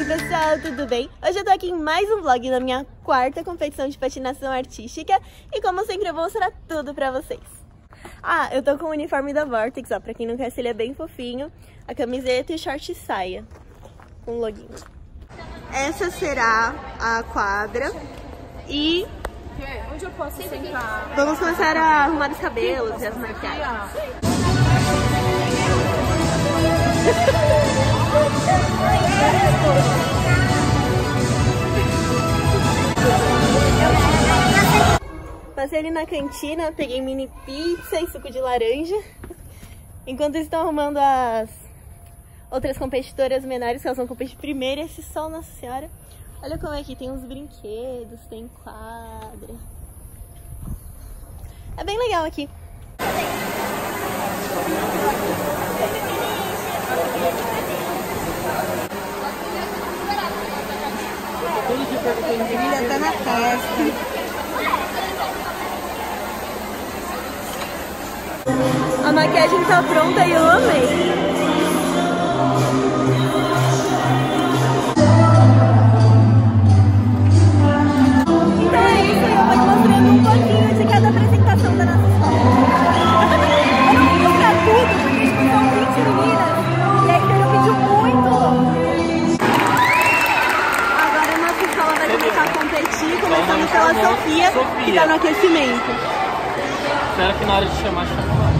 Oi pessoal, tudo bem? Hoje eu tô aqui em mais um vlog da minha quarta competição de patinação artística e como sempre eu vou mostrar tudo pra vocês. Ah, eu tô com o uniforme da Vortex, ó, pra quem não conhece ele é bem fofinho, a camiseta e short e saia, com login. Essa será a quadra e onde eu posso sentar? vamos começar a arrumar os cabelos e as maquiagens. Passei ali na cantina, peguei mini pizza e suco de laranja. Enquanto eles estão arrumando as outras competidoras menores, que elas vão competir primeiro, esse sol, nossa senhora. Olha como é que tem uns brinquedos, tem quadra. É bem legal aqui. Ele tá na festa. A maquiagem tá pronta e eu amei. Então é isso, eu vou te mostrando um pouquinho de cada apresentação da nossa escola. Eu não vou mostrar tudo, porque são 20 meninas. E a Icaro pediu muito. Agora a nossa escola vai começar a competir, começando pela Sofia, que tá no aquecimento. Espero que na hora de chamar, chama lá.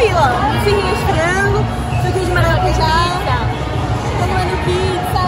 tranquilo, ó. Esfirrinha de frango, suquinho de maracujá, tomando pizza.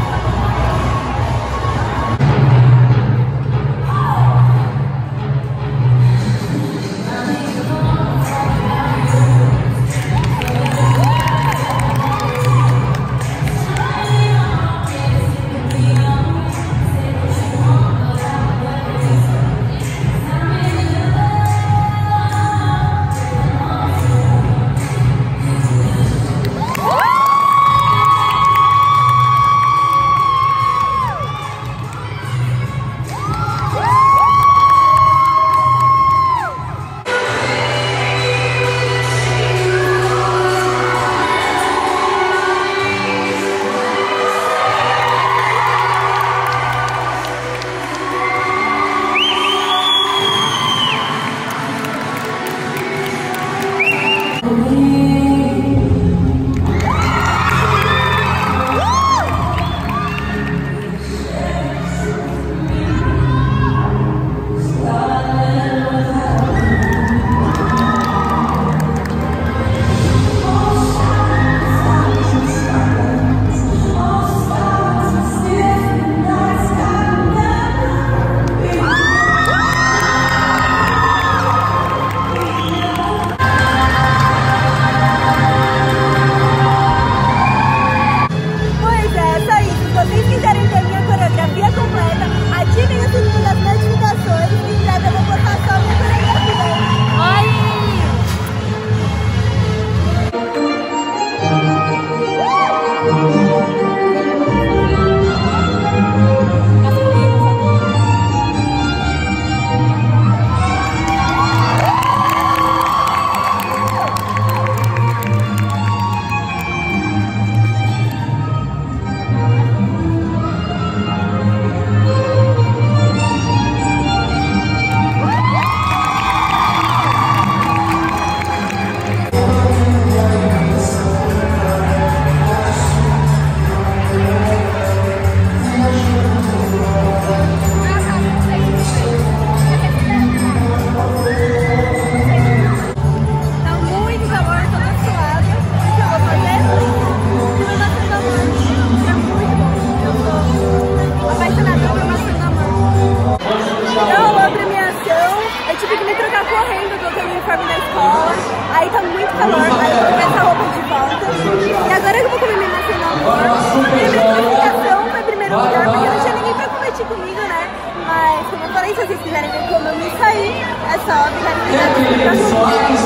Aí tá muito calor, aí eu vou essa roupa de volta. E agora eu vou comer minha maçã no almoço. E a minha classificação foi em primeiro lugar, porque não tinha ninguém pra competir comigo, né? Mas, como eu falei, se vocês quiserem ver como eu me saí, é só ficarem ligados no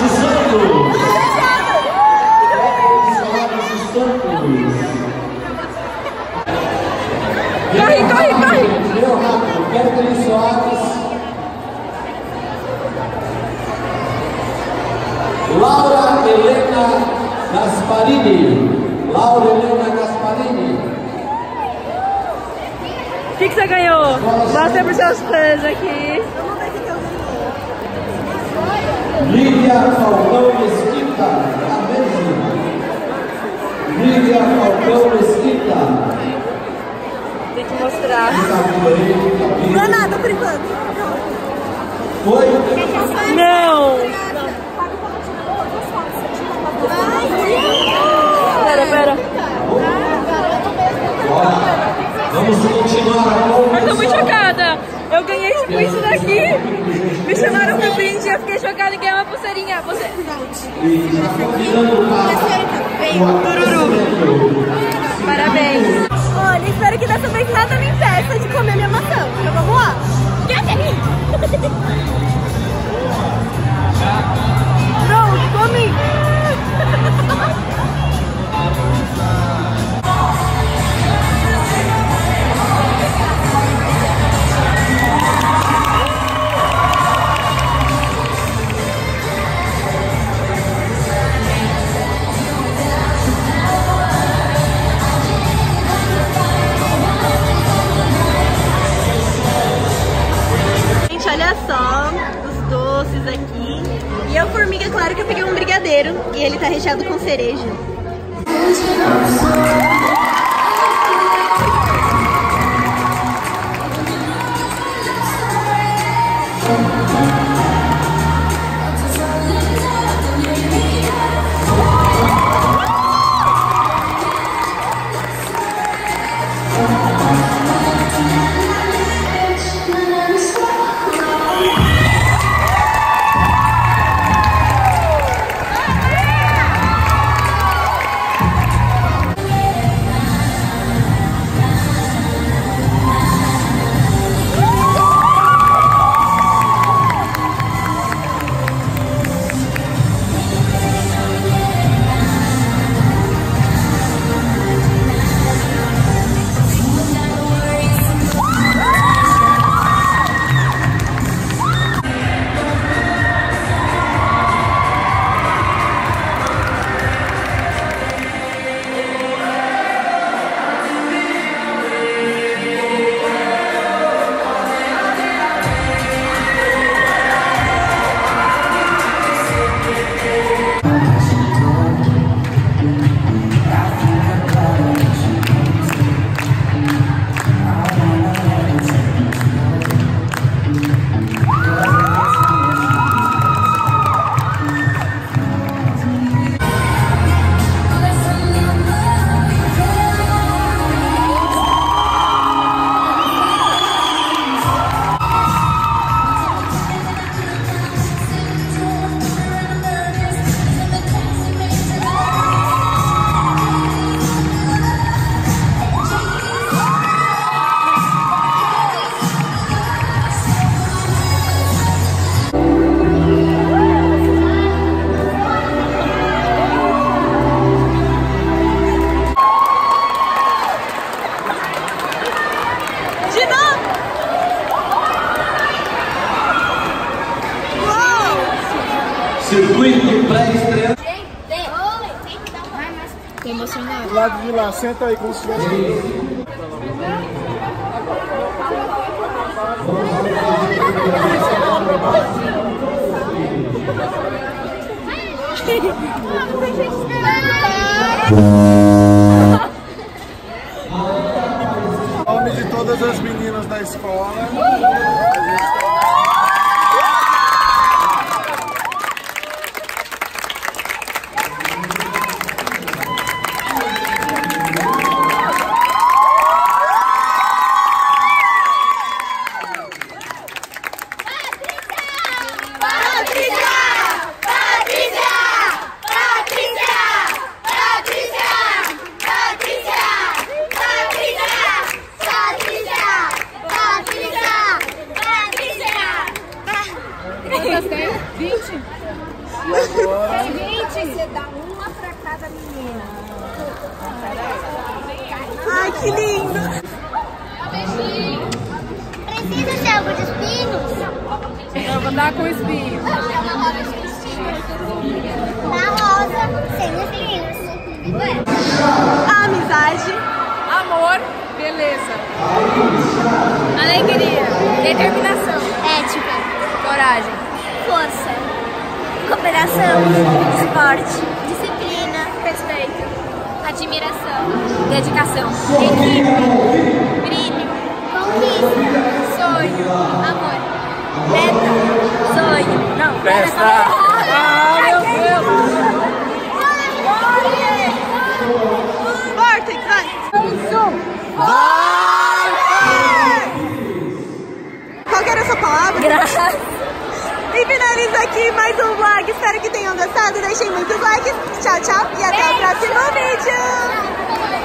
próximo vídeo. Corre, corre, corre! Meu rápido, Kathleen Soares. Laura Helena Gasparini. Laura Helena Gasparini. O que você ganhou? Mostra para os seus fãs aqui. Lívia Falcão Mesquita. A mesma. Lívia Falcão Mesquita. Tem que mostrar. Não é nada por enquanto. Foi? Não! Pera. Vamos continuar. Eu tô muito chocada. Eu ganhei tipo isso daqui. Me chamaram pro brinde e eu fiquei chocada em ganhar uma pulseirinha. Você... Tururu. Parabéns. Olha, espero que dessa vez nada me impeça de comer minha maçã. Então vamos lá. Pronto, comi. Olha só os doces aqui. E a formiga, claro que eu peguei um brigadeiro e ele tá recheado com cereja. pré-estreia. Tô emocionada. Do lado de lá, senta aí como se tivesse. Em nome de todas as meninas da escola. Quantas tem? 20? E agora? 20, você dá uma pra cada menina. Ai, que lindo! Precisa de algo de espinhos? Eu vou dar com espinho. Na rosa, sem espinhos. Amizade. Amor, beleza. Alegria, determinação, Ética, coragem, força, cooperação, esporte, disciplina, respeito, admiração, dedicação, equipe, brilho, conquista, sonho, amor, meta, sonho, não, Festa! Ah, meu Deus! Vortex, vai! Qual que era a sua palavra? graça. E finaliza aqui mais um vlog. Espero que tenham gostado. Deixem muitos likes. Tchau, tchau. E até o próximo vídeo.